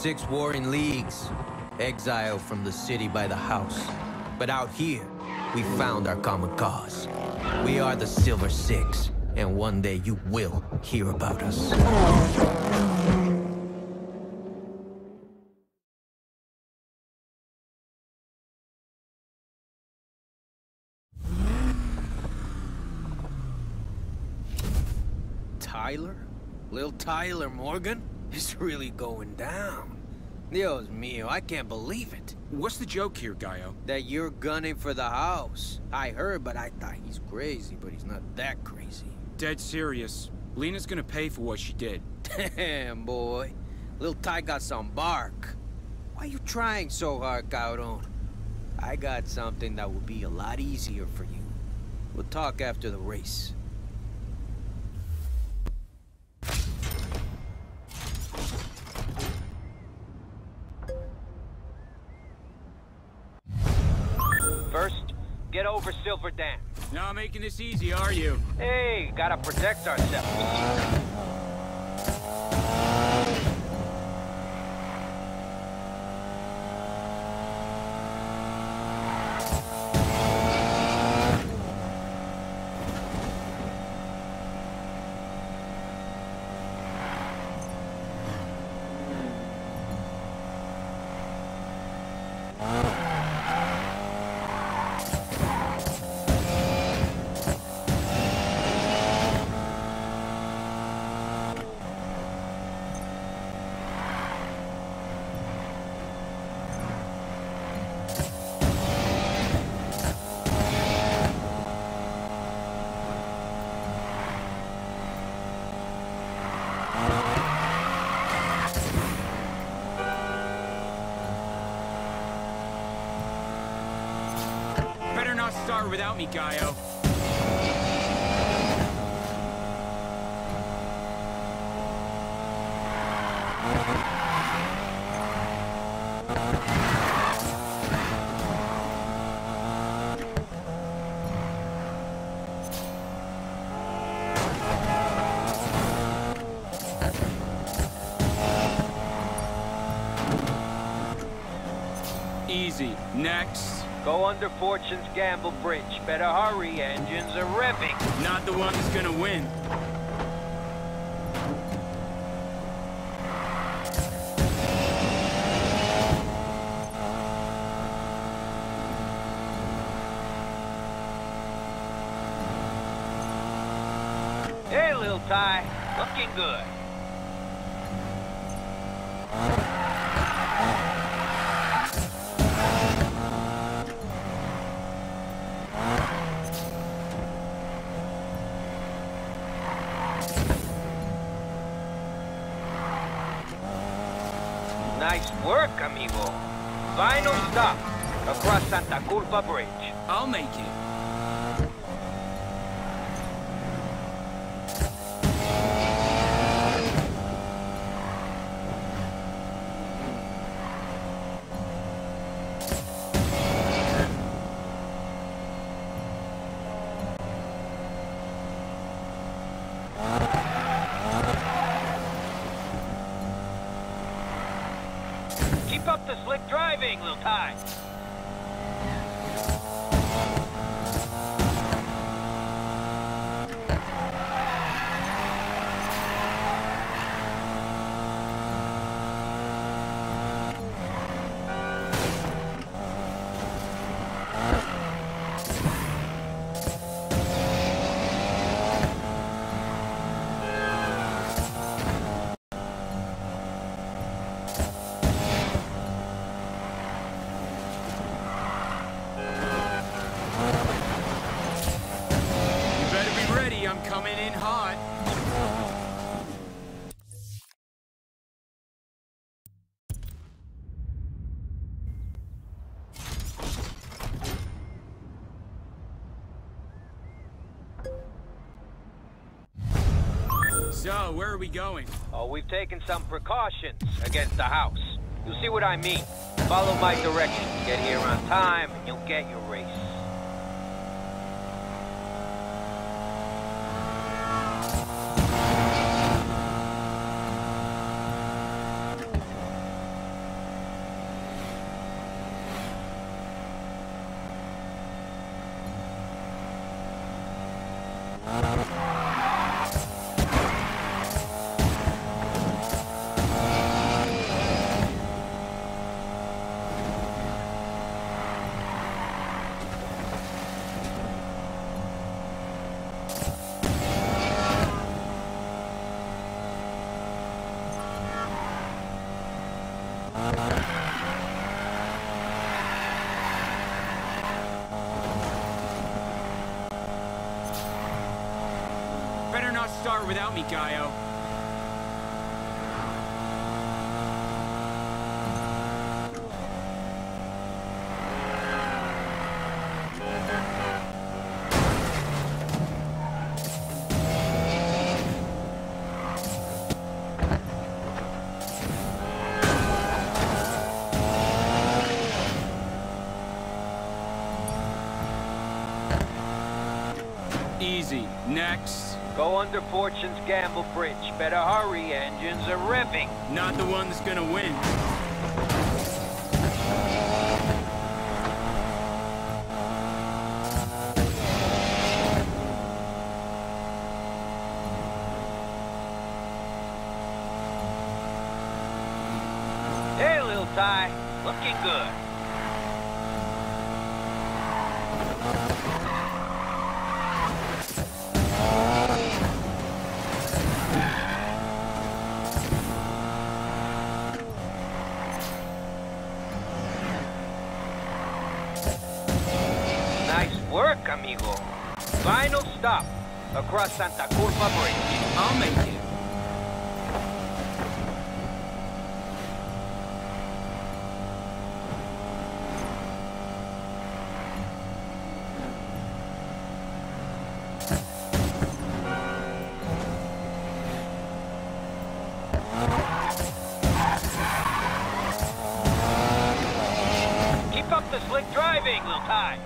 6 warring leagues, exiled from the city by the house. But out here, we found our common cause. We are the Silver Six, and one day you will hear about us. Tyler? Lil Tyler Morgan? It's really going down. Dios mío, I can't believe it. What's the joke here, Gaio? That you're gunning for the house. I heard, but I thought he's crazy, but he's not that crazy. Dead serious. Lena's gonna pay for what she did. Damn, boy. Lil Ty got some bark. Why you trying so hard, Cabrón? I got something that will be a lot easier for you. We'll talk after the race. First, get over Silver Dam. Not making this easy, are you? Hey, gotta protect ourselves. Start without me, Gaio. Easy. Next. Go under Fortune's Gamble Bridge. Better hurry, engines are revving. Not the one that's gonna win. Hey, Lil Ty. Looking good. Nice work, amigo. Final stop across Santa Culpa Bridge. I'll make it. Keep up the slick driving, Lil Ty. I'm coming in hot. So, where are we going? Oh, we've taken some precautions against the house. You'll see what I mean. Follow my directions. Get here on time, and you'll get your race. lost start without me, Gaio. Easy. Next. Go under Fortune's Gamble Bridge. Better hurry, engines are revving. Not the one that's gonna win. Hey, little Ty. Looking good. Nice work, amigo. Final stop. Across Santa Curva Bridge. I'll make it. Keep up the slick driving, little Ty.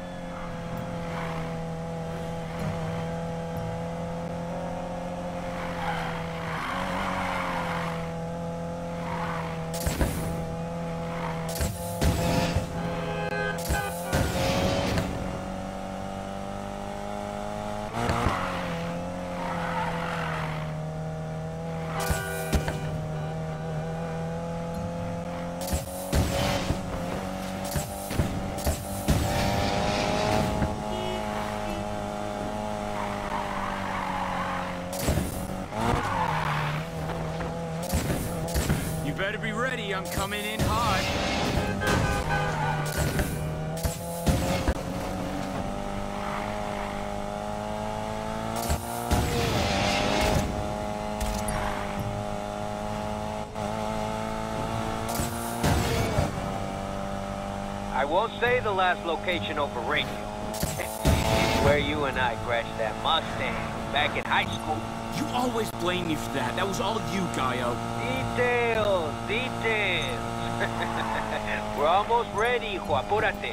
You better be ready. I'm coming in hot. I won't say the last location over radio. It's where you and I crashed that Mustang back in high school. You always blame me for that. That was all you, Gaio. Details, details. We're almost ready, hijo, apúrate.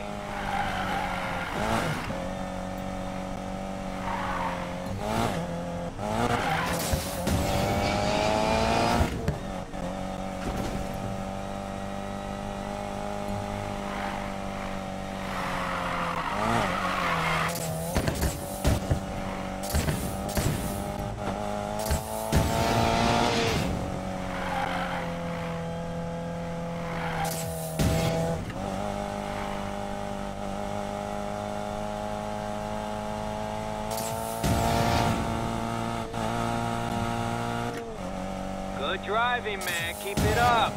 Good driving, man. Keep it up.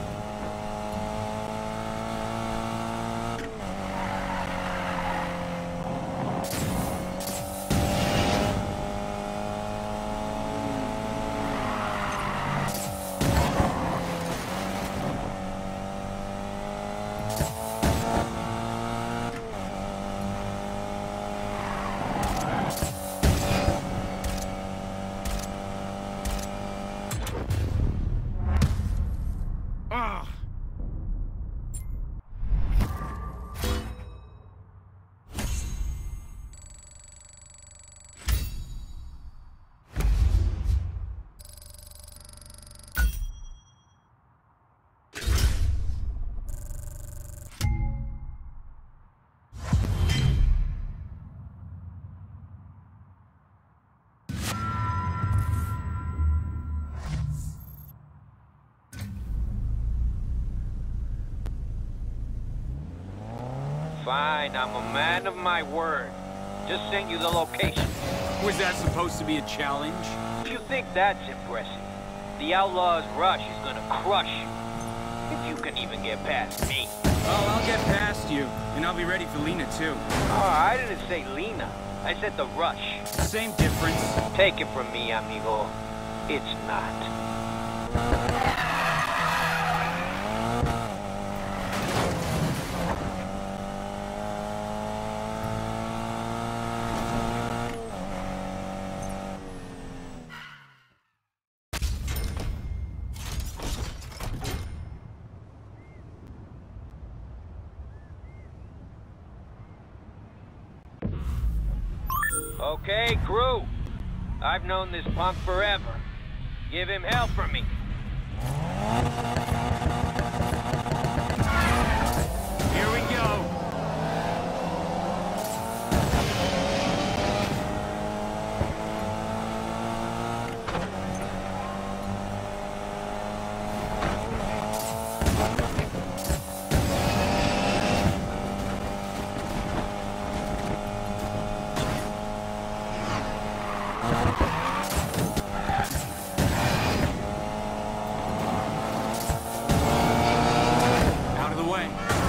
Ah! Fine, I'm a man of my word. Just sent you the location. Was that supposed to be a challenge? If you think that's impressive, the Outlaw's rush is gonna crush you. If you can even get past me. Oh, I'll get past you, and I'll be ready for Lena, too. Oh, I didn't say Lena. I said the rush. Same difference. Take it from me, amigo. It's not. Okay, crew. I've known this punk forever. Give him hell from me. Here we go. Out of the way.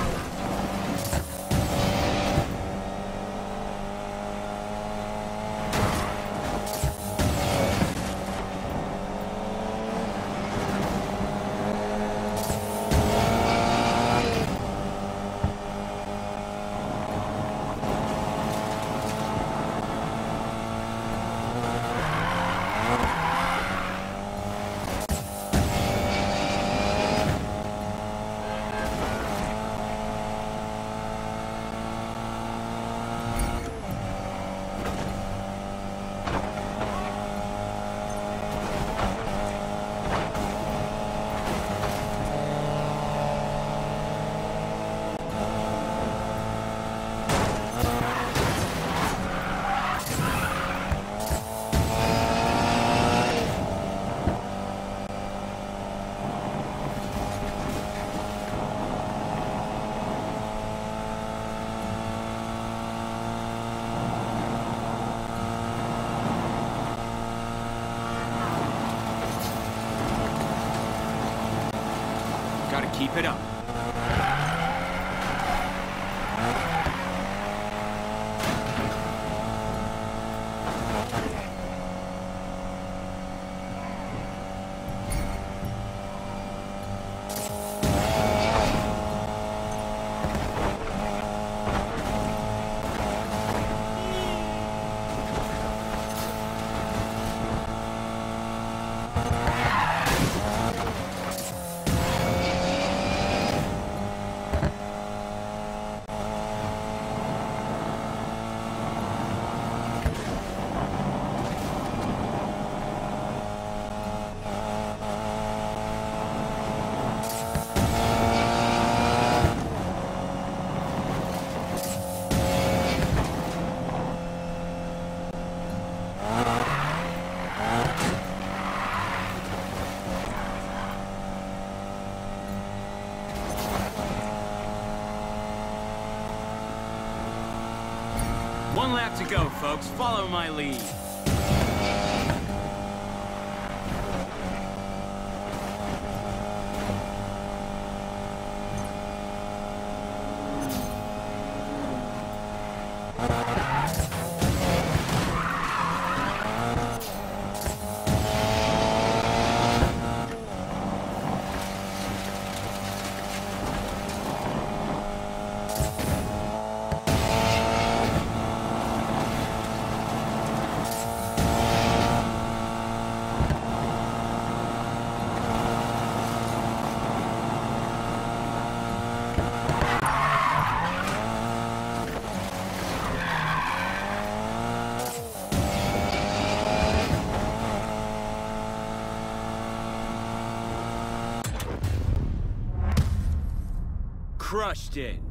Gotta keep it up. One lap to go, folks. Follow my lead. Crushed it.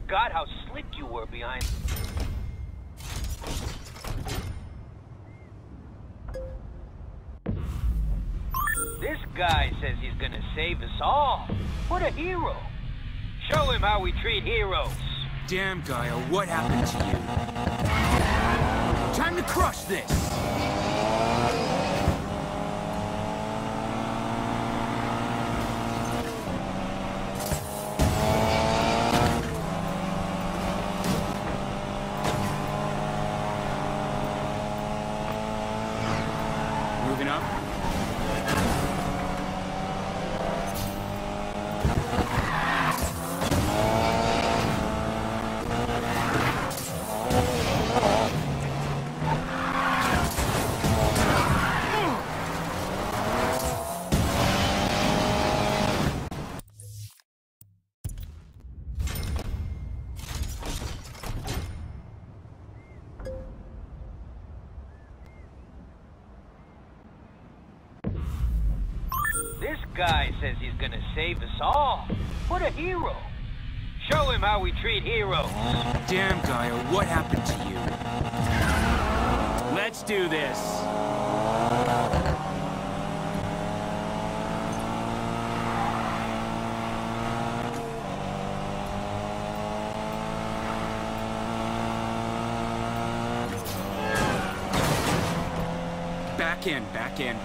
forgot how slick you were behind... This guy says he's gonna save us all. What a hero. Show him how we treat heroes. Damn, Guile, what happened to you? Time to crush this! Moving up. This guy says he's gonna save us all. What a hero. Show him how we treat heroes. Damn, Guile, what happened to you? Let's do this! Back in, back in.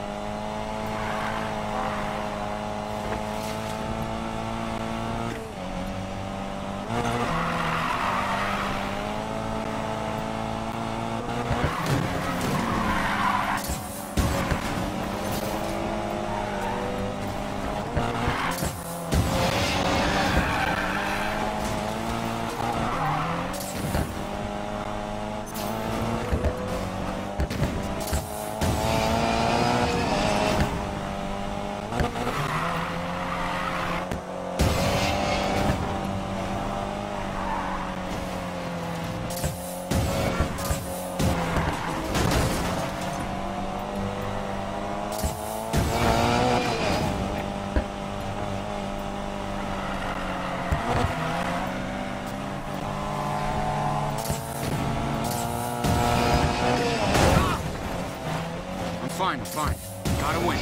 I'm fine. Gotta win.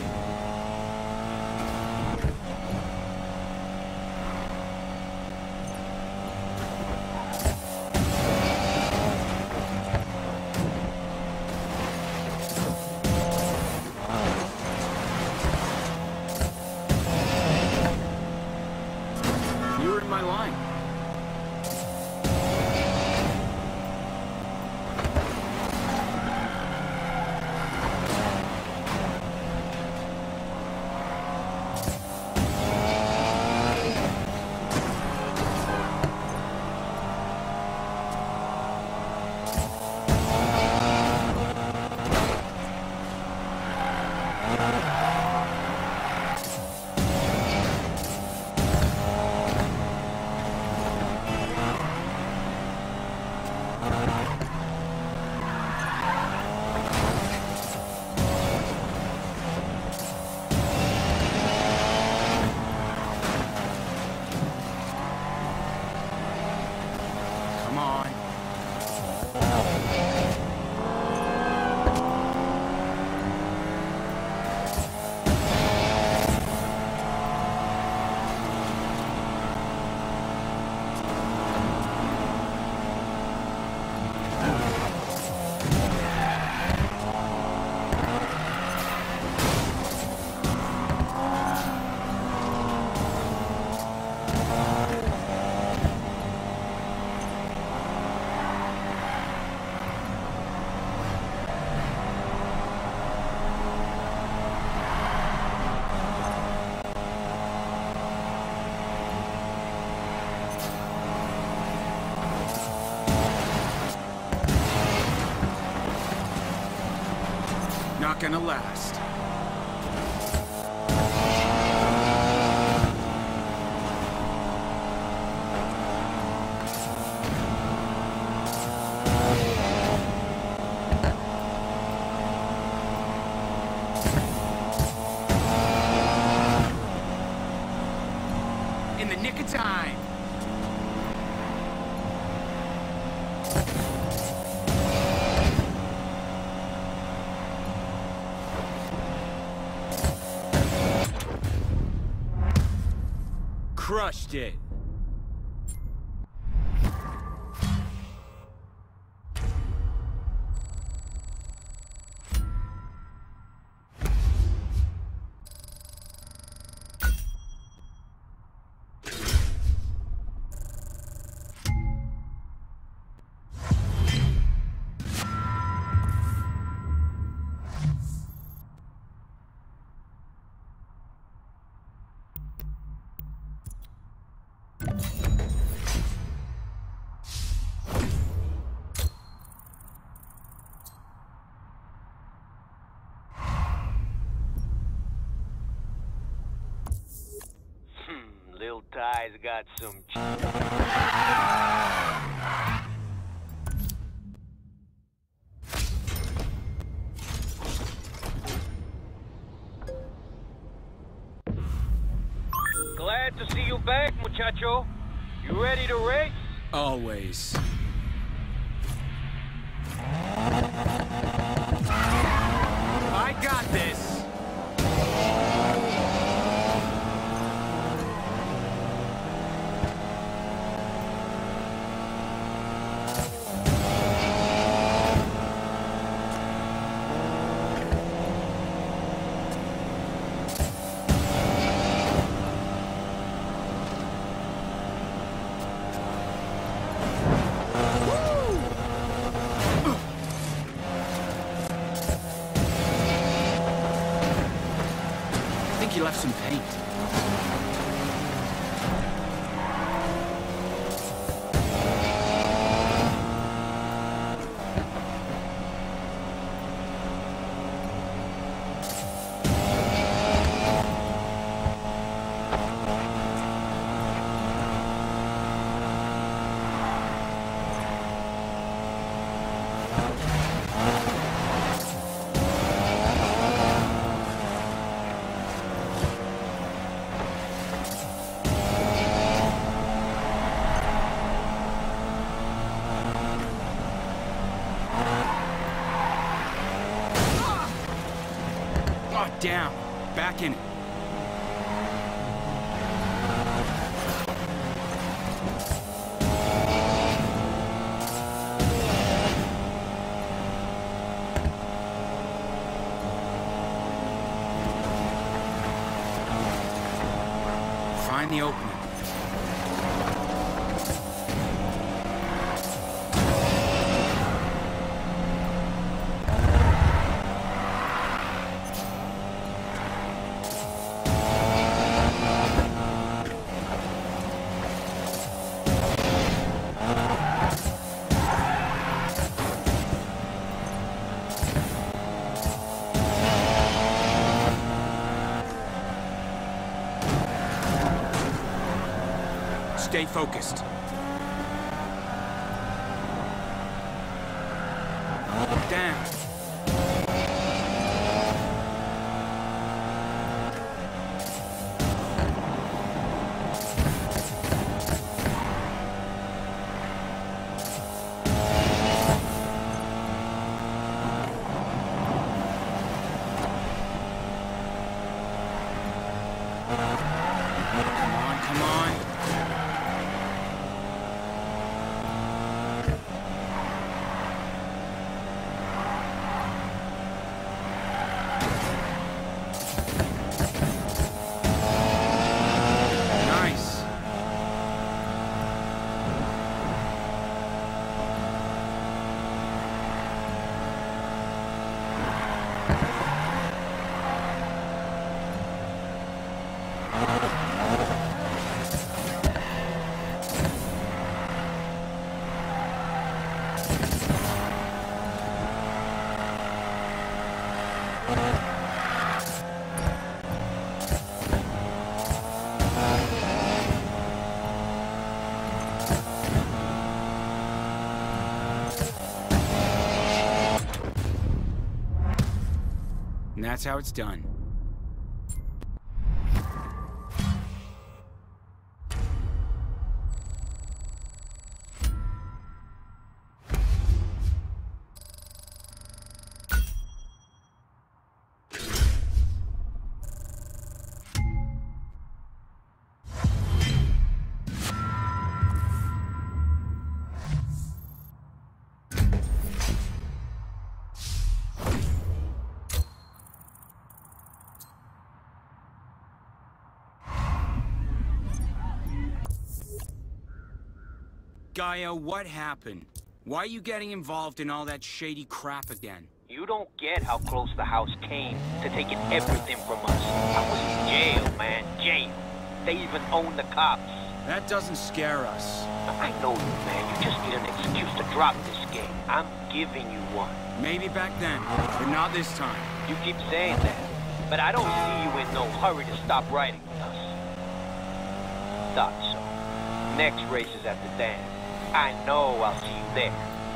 You were in my line. Come on. Not gonna last. In the nick of time. crushed it. Lil Ty's got some Glad to see you back, muchacho. You ready to race? Always. I got this. I think you left some paint. Down. Back in it. Find the opening. Stay focused. Down. Come on, come on. And that's how it's done. Gaia, what happened? Why are you getting involved in all that shady crap again? You don't get how close the house came to taking everything from us. I was in jail, man, jail. They even own the cops. That doesn't scare us. I know you, man. You just need an excuse to drop this game. I'm giving you one. Maybe back then, but not this time. You keep saying that, but I don't see you in no hurry to stop riding with us. Thought so. Next race is at the dam. I know I'll see you there.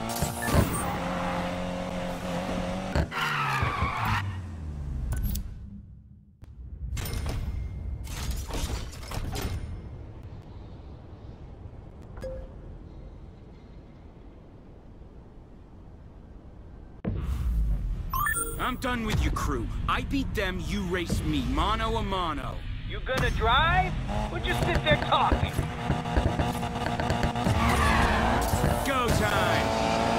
I'm done with your crew. I beat them, you race me, mano a mano. You gonna drive? Or just sit there talking? Go time!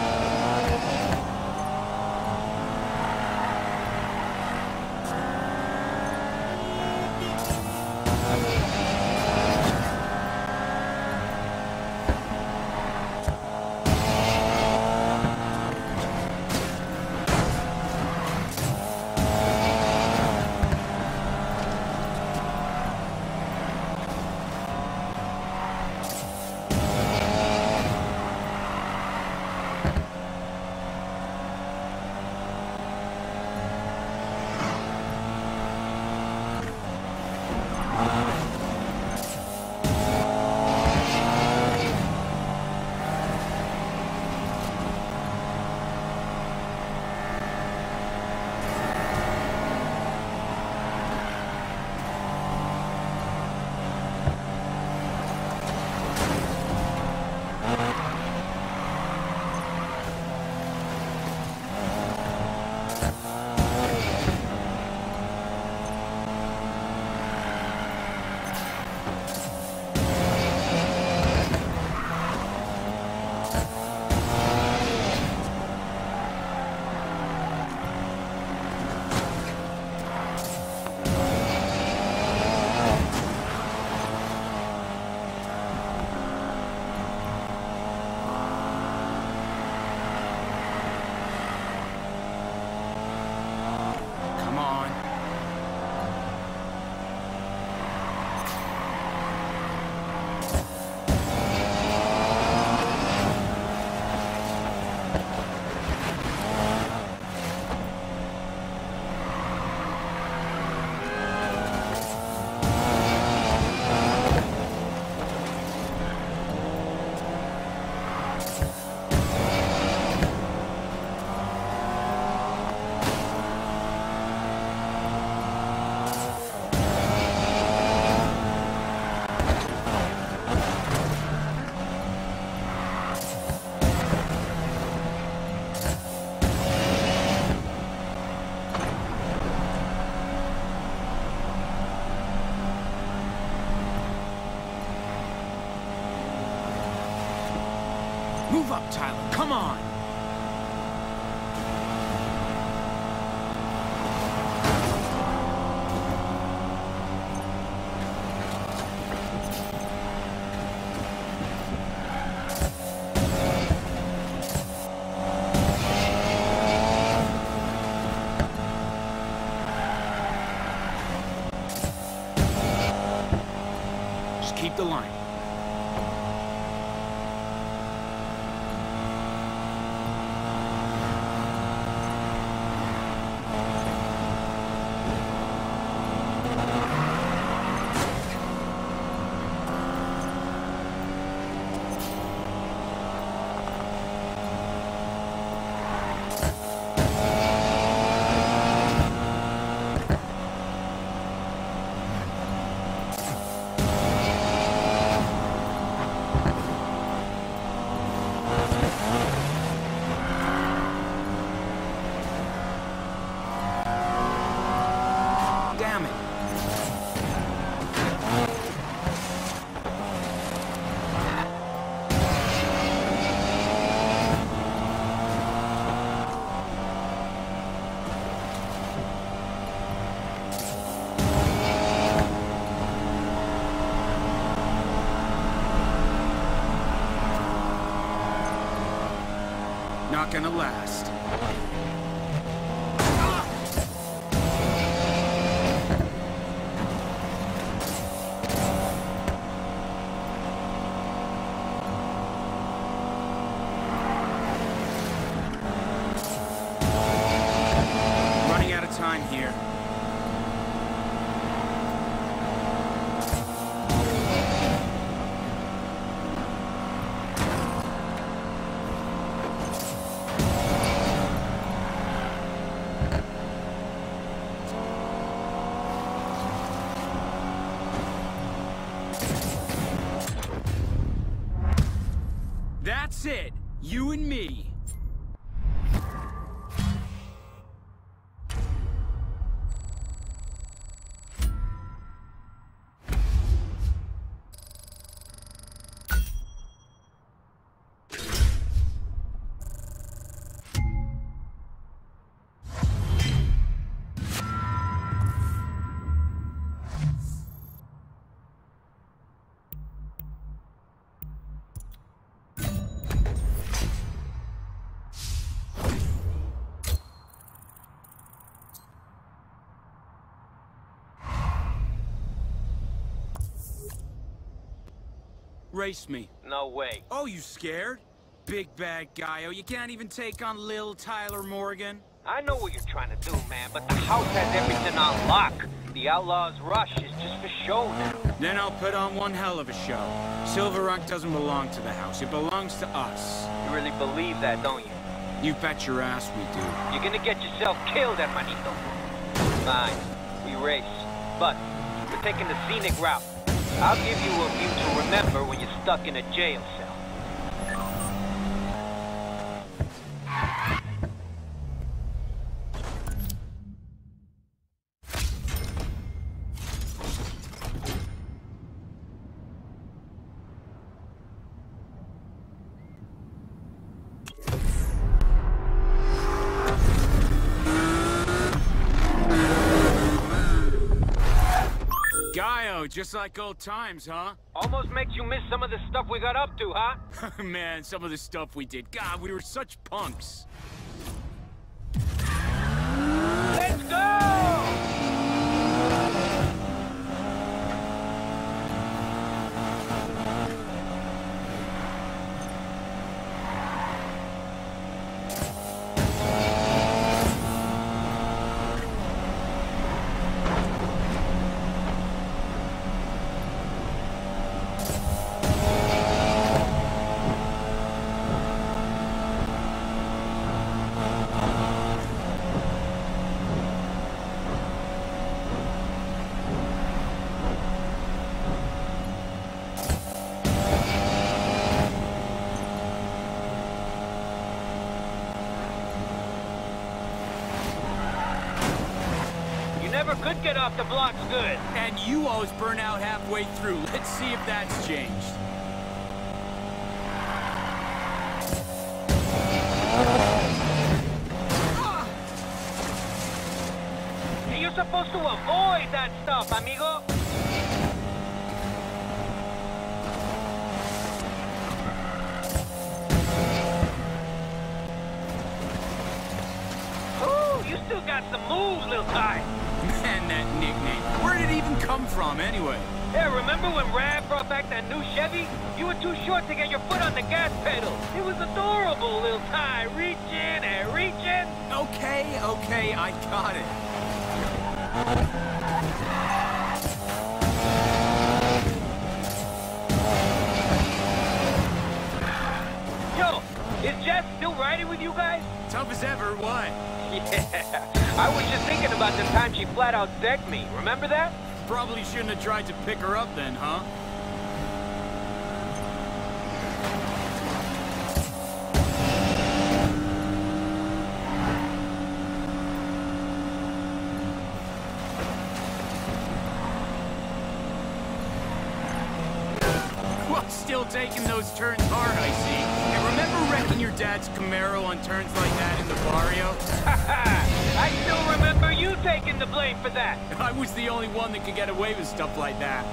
Move up, Tyler. Come on! Just keep the line. not gonna last. Running out of time here. That's it. You and me. Race me. No way. Oh, you scared? Big bad guy. Oh, you can't even take on Lil Tyler Morgan? I know what you're trying to do, man, but the house has everything on lock. The Outlaws' rush is just for show now. Then I'll put on one hell of a show. Silver Rock doesn't belong to the house. It belongs to us. You really believe that, don't you? You bet your ass we do. You're gonna get yourself killed, hermanito. Fine, we race. But we're taking the scenic route. I'll give you a view to remember when you're stuck in a jail cell. Just like old times, huh? Almost makes you miss some of the stuff we got up to, huh? Man, some of the stuff we did. God, we were such punks. Let's go! Never could get off the blocks good. And you always burn out halfway through. Let's see if that's changed. Hey, you're supposed to avoid that stuff, amigo. Ooh, you still got some moves, little guy. Man, that nickname. Where did it even come from, anyway? Yeah, remember when Rav brought back that new Chevy? You were too short to get your foot on the gas pedal. It was adorable, little Ty. Reaching and reaching. Okay, I got it. Yo, is Jess still riding with you guys? Tough as ever, what? Yeah, I was just thinking about the time she flat out decked me. Remember that? Probably shouldn't have tried to pick her up then, huh? Well, still taking those turns hard, I see. And remember wrecking your dad's Camaro on turns like that in the barrio? I still remember you taking the blame for that. I was the only one that could get away with stuff like that.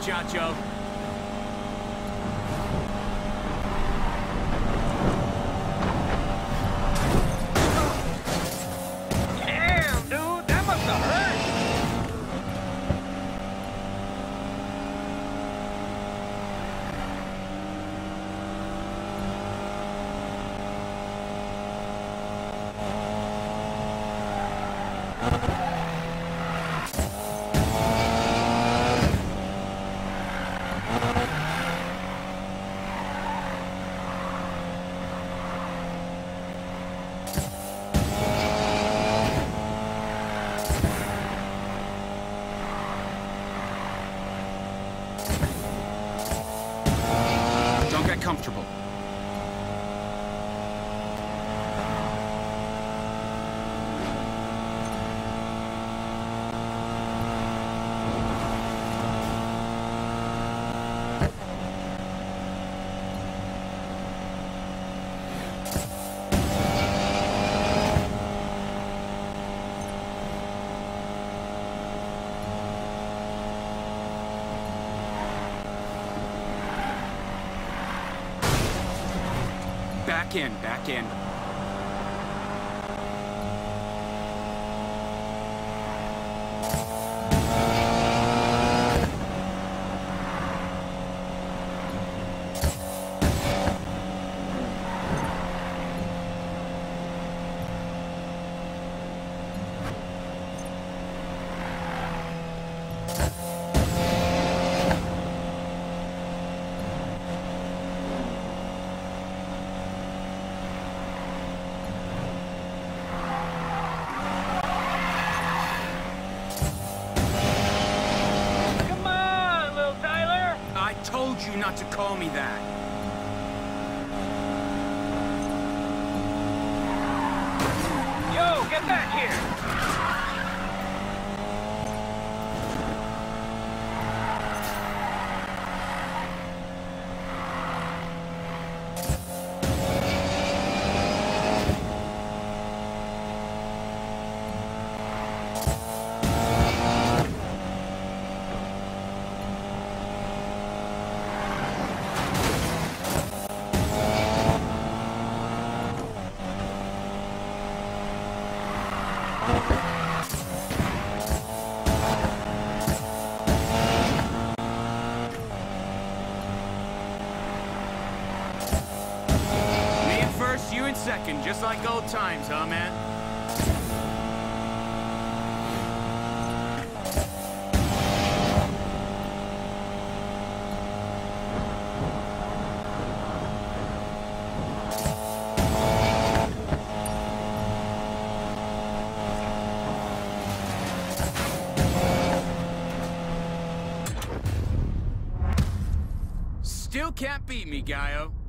muchacho. Damn, dude, that must have hurt. Don't get comfortable. Back in, back in. Told you not to call me that. Yo, get back here! You in second, just like old times, huh, man? Still can't beat me, Gaio.